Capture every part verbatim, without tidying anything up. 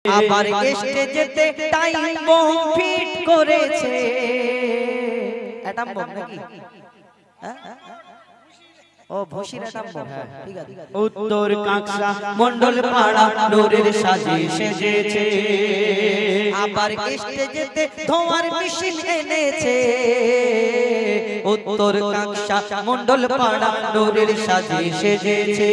আবার স্টেজেতে time bomb fit করেছে। অ্যাটম বম নাকি? হ্যাঁ ও ভুসির অ্যাটম বম, ঠিক আছে। উত্তর কাঁকসা মন্ডল পাড়া নূরের সাজে সেজেছে। আবার স্টেজেতে ধোঁয়ার মেশিন এনেছে। উত্তর কাঁকসা মন্ডল পাড়া নূরের সাজে সেজেছে।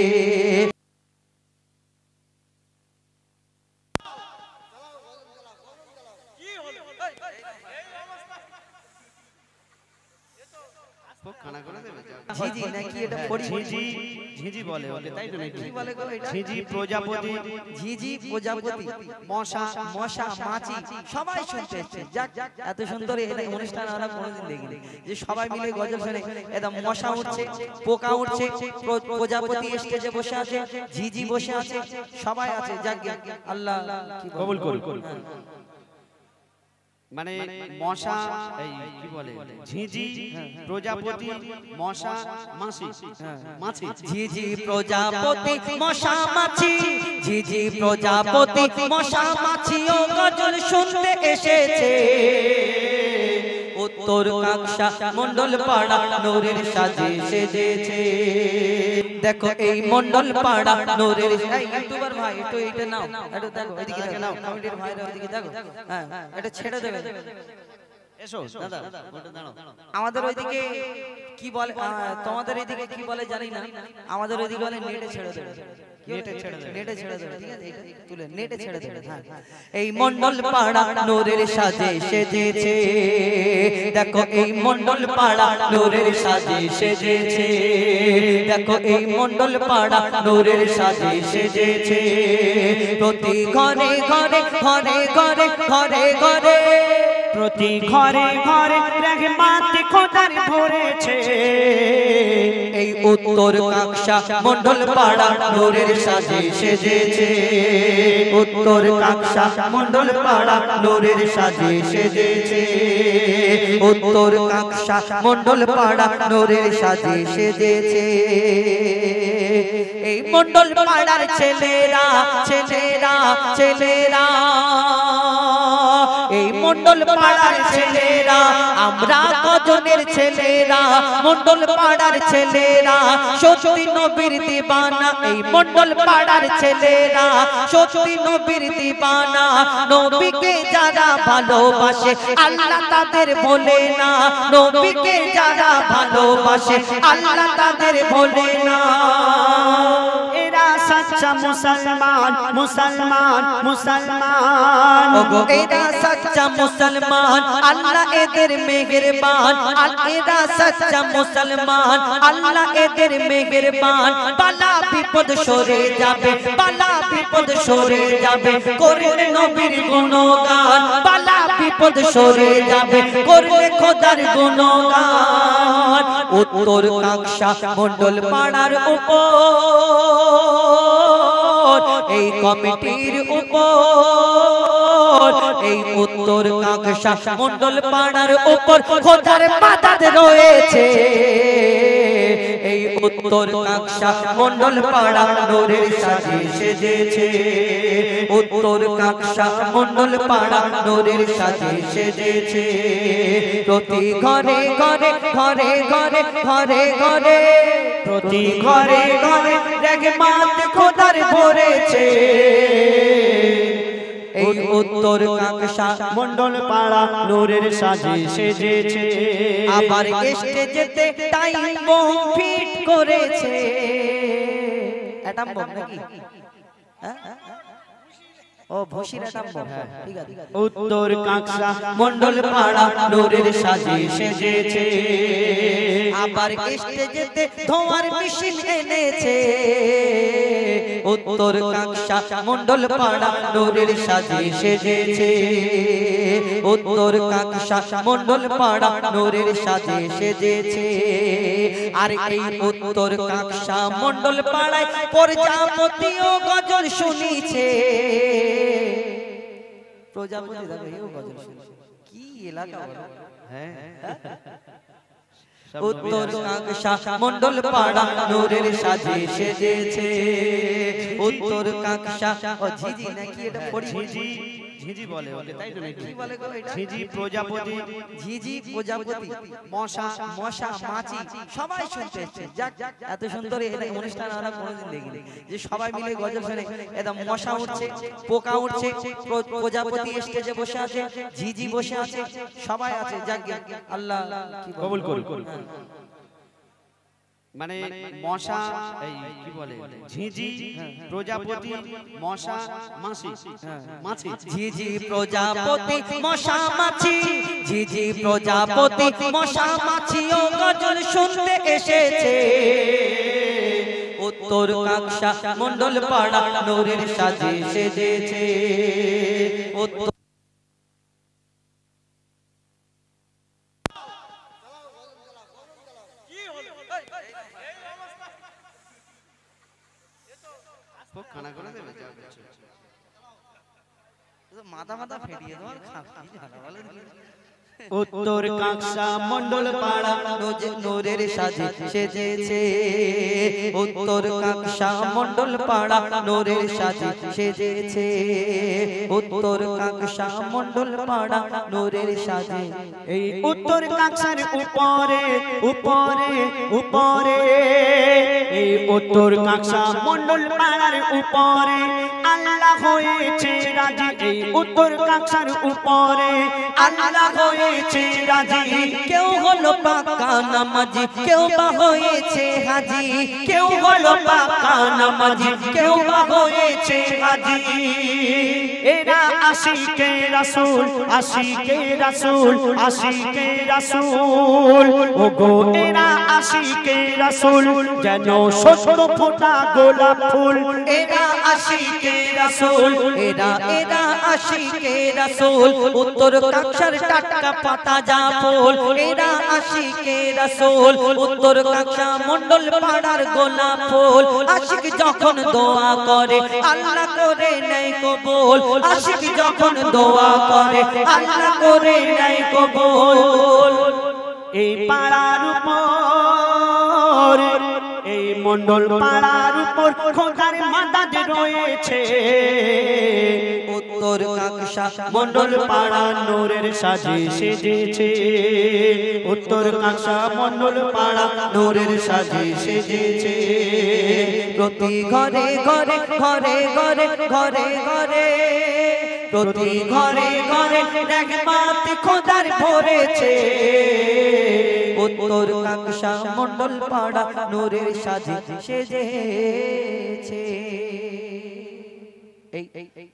ঝিঝি নাকি এটা পড়ি? ঝিঝি ঝিঝি বলে ওকে, তাই তো নাকি? কি বলে গো এটা? ঝিঝি প্রজাপতি, ঝিঝি প্রজাপতি, মশা মশা মাছি সবাই শুনতে এসেছে। যাক এত সুন্দর এই অনুষ্ঠান আমরা কোনোদিন দেখিনি, যে সবাই মিলে গজল শুনে। একদম মশা উঠছে, পোকা উঠছে, প্রজাপতি স্টেজে বসে আছে, ঝিঝি বসে আছে, সবাই আছে। যাক আল্লাহ কবুল করুন। মানে মশা এই কি বলে, ঝিঝি প্রজাপতি মশা মাছি মাছি ঝিঝি প্রজাপতি মশা মাছি, ঝিঝি প্রজাপতি মশা মাছি ও গজল শুনতে এসেছে। উত্তর কাঁকসা মন্ডল পাড়া নূরের সাজে সেজেছে। দেখো এই মন্ডল পাড়া নূরের, ইউটিউবার ভাই একটু এইটা নাও, একটু দেখো এদিকে নাও, কমিটির ভাইরা ওইদিকে দেখো। হ্যাঁ এটা ছেড়ে দেবে। এসো দাদা, ওটা দাঁড়াও। আমাদের ওইদিকে কি বলে, তোমাদের এইদিকে কি বলে জানি না, আমাদের ওইদিকে বলে নেটে ছেড়ে দেবে। নেটে ছেড়ে দেবে, নেটে ছেড়ে দেবে, ঠিক আছে? এটা তুলে নেটে ছেড়ে দেবে। হ্যাঁ এই মন্ডল পাড়া নূরের সাজে সেজেছে। দেখো এই মন্ডল পাড়া নূরের সাজে সেজেছে। দেখো এই মন্ডল পাড়া নূরের সাজে সেজেছে। প্রতি ঘরে ঘরে ঘরে ঘরে ঘরে ঘরে প্রতি ঘরে ঘরে রহমত খোদার ভরেছে। এই উত্তর কাঁকসা মন্ডল পাড়া নূরের সাজে সেজেছে। উত্তর কাঁকসা মন্ডল পাড়া নূরের সাজে সেজেছে। উত্তর কাঁকসা মন্ডল পাড়া নূরের সাজে সেজেছে। এই মন্ডল পাড়ার ছেলেরা ছেলেরা ছেলেরা, এই মন্ডল পাড়ার ছেলেরা, আমরা কজনের ছেলেরা, মন্ডল পাড়ার ছেলেরা সত্যি নবীর দিবানা। এই মন্ডল পাড়ার ছেলেরা সত্যি নবীর দিবানা। নবীকে যারা ভালোবাসে আল্লাহ তাদের ভোলে না। নবীকে যারা ভালোবাসে আল্লাহ তাদের ভোলে না। এরা সচ্চা মুসলমান মুসলমান মুসলমান, ওগো এরা সচ্চা মুসলমান, আল্লাহ এদের মেহেরবান। এরা সচ্চা মুসলমান, আল্লাহ এদের মেহেরবান। বালা বিপদ সরে যাবে, বালা বিপদ সরে যাবে, করলে নবীর গুণগান। বালা বিপদ সরে যাবে, করলে খোদার গুণগান। উত্তর কাঁকসা মন্ডল পাড়ার উপর, এই কমিটির উপর, এই উত্তর কাঁকসা মন্ডল পাড়ার উপর খোদার মাদাদ রয়েছে। এই উত্তর কাঁকসা মন্ডল পাড়া নূরের সাজে সেজেছে। উত্তর কাঁকসা মন্ডল পাড়া নূরের সাজে সেজেছে। প্রতি ঘরে ঘরে ঘরে ঘরে ঘরে ঘরে প্রতি ঘরে ঘরে রহমত খোদার ভরেছে। এই উত্তর কাঁকসা মন্ডল পাড়া নূরের সাজে সেজেছে। আবার স্টেজেতে টাইম বম ফিট করেছে। অ্যাটম বম নাকি? হ্যাঁ ও ভুসির অ্যাটম বম, ঠিক আছে। উত্তর কাঁকসা মন্ডল পাড়া নূরের সাজে সেজেছে। আবার স্টেজেতে ধোঁয়ার মেশিন এনেছে। উত্তর কাঁকসা মন্ডল পাড়া নূরের সাজে সেজেছে। উত্তর কাঁকসা মন্ডল পাড়া নূরের সাজে সেজেছে। আর এই উত্তর কাঁকসা মন্ডল পাড়ায় প্রজাপতিও গজল শুনিছে। প্রজাপতি দেখো এও গজল শুনছে। কি এলাকা বলো? হ্যাঁ উত্তর কাকশা মন্ডল পাড়া নূরের সাজে সেজেছে উত্তর কাকশা ও ঝিঝি নাকি এটা পড়ি ঝিঝি ঝিঝি বলে ওকে তাই তো নাকি কি বলে গো এটা ঝিঝি প্রজাপতি ঝিঝি প্রজাপতি মশা মশা মাছি সবাই শুনতে এসেছে যাক এত সুন্দর এই অনুষ্ঠান আমরা কোনোদিন দেখিনি যে সবাই মিলে গজল শুনে একদম মশা উঠছে পোকা উঠছে প্রজাপতি স্টেজে বসে আছে ঝিঝি বসে আছে সবাই আছে যাক আল্লাহ কবুল করুন মানে মশা এই কি বলে ঝিঝি প্রজাপতি মশা মাছি মাছি ঝিঝি প্রজাপতি মশা মাছি ঝিঝি প্রজাপতি মশা মাছি ও গজল শুনতে এসেছে উত্তর কাকশা মন্ডল পাড়া নূরের সাজে সেজেছে উত্তর খানা করে দেবে মাথা মাথা ফেরিয়ে দেওয়ার বলে উত্তর কাকশা মন্ডল পাড়া নূরের সাজে সেজেছে উত্তর কাকশা মন্ডল পাড়া নূরের সাজে সেজেছে উত্তর কাকশা মন্ডল পাড়া নূরের সাজে এই উত্তর কাকশার উপরে উপরে উপরে এই উত্তর কাকশা মন্ডল পাড়ার উপরে আল্লাহ হয়েছে রাজি এই উত্তর কাকশার উপরে আল্লাহ হয়েছে রাজি কেউ হলো পাকা নামাজি কেউ বা হয়েছে হাজি কেউ হলো পাকা নামাজি কেউ বা হয়েছে হাজি এরা আশিকে রাসূল আশিকে রাসূল আশিকে রাসূল ওগো এরা আশিকে রাসূল যেন সত্য ফোঁটা গোলাপ ফুল এরা আশিকে রাসূল এরা এরা আশিকে রাসূল উত্তর কাকশার টাটকা পাতা যা ফুল এরা আশিকে রাসূল উত্তর কাকশা মন্ডল পাড়ার গোলাপ ফুল আশিক যখন দোয়া করে আল্লাহ করে নেয় কবুল আশিক যখন দোয়া করে আল্লাহ করে নেয় কবুল এই পাড়ার উপর এই মন্ডল পাড়ার উপর খোদার মাদাদ রয়েছে উত্তর কাকশা মন্ডল পাড়া নূরের সাজে সেজেছে উত্তর কাকশা মন্ডল পাড়া নূরের সাজে সেজেছে প্রতি ঘরে ঘরে ঘরে ঘরে ঘরে ঘরে প্রতি ঘরে ঘরে রহমত খোদার ভরেছে উত্তর কাকশা মন্ডল পাড়া নূরের সাজে সেজেছে এই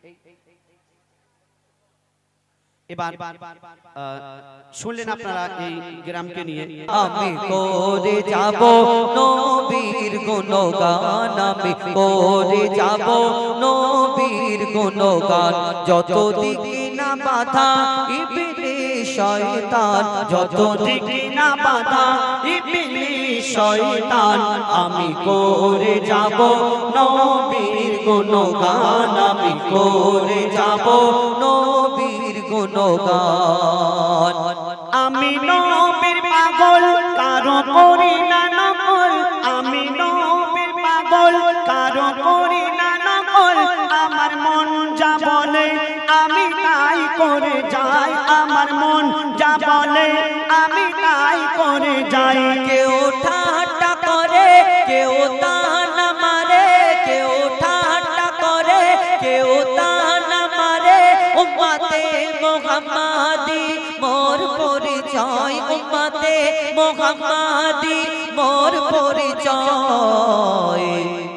এবার শুনলেন আপনারা এই গ্রামকে নিয়ে আমি করে যাব নবীর গুণগান আমি করে যাব নবীর গুণগান যত দিকে না বাধা ইবলিস শয়তান যত দিকে না বাধা ইবলিস শয়তান আমি করে যাব নবীর গুণগান আমি করে যাব নবীর গুণগান আমি নবীর পাগল কারো করি না নকল আমি নবীর পাগল কারো করি না নকল আমার মন যা বলে আমি তাই করে যাই আমার মন যা বলে আমি তাই করে যাই কেউ ঠাট্টা করে কেউ তানা মারে কেউ ঠাট্টা করে কেউ তানা মারে উম্মতে মুহাম্মাদি মোর পরিচয় উম্মতে মুহাম্মাদি মোর পরিচয়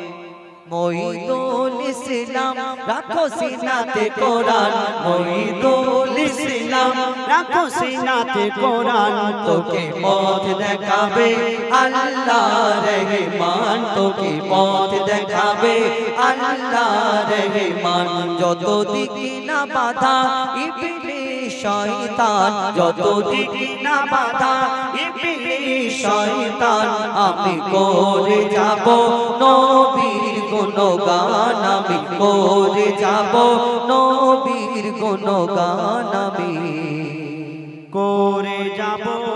মঈদুল ইসলাম রাখো সিনাতে কোরআন মঈদুল ইসলাম রাখো সিনাতে কোরআন তোকে পথ দেখাবে আল্লাহ রহমান তোকে পথ দেখাবে আল্লাহ রহমান যত দিকে না বাধা ইবলিস শয়তান যত দিকে না বাধা ইবলিস শয়তান আমি করে যাব নবীর গুণগান আমি করে যাব নবীর গুণগান আমি করে যাব